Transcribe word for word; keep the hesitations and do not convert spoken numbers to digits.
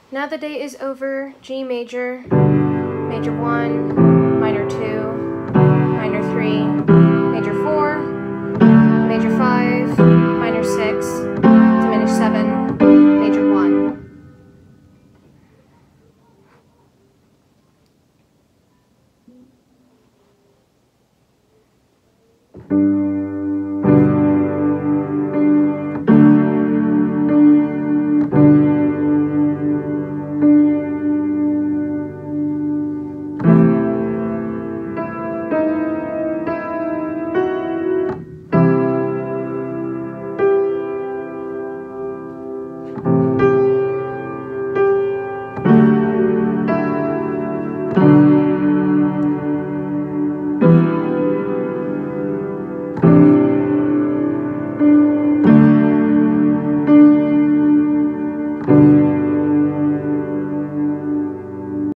Now the day is over. G major, major one, minor two, minor three, major four, major five, minor six, diminished seven, major one. Thank you.